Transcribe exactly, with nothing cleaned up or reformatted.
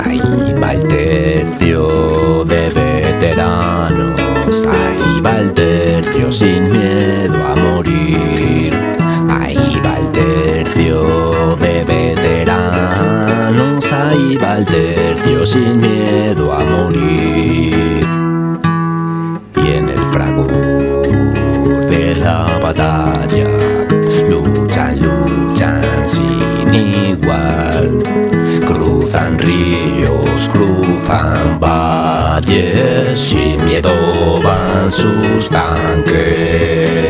Ahí va el tercio de veteranos, ahí va el tercio sin miedo a morir. Ahí va el tercio de veteranos, ahí va el tercio sin miedo a morir. Y en el fragor de la batalla luchan, luchan sin igual. Cruzan ríos, cruzan valles, sin miedo van sus tanques.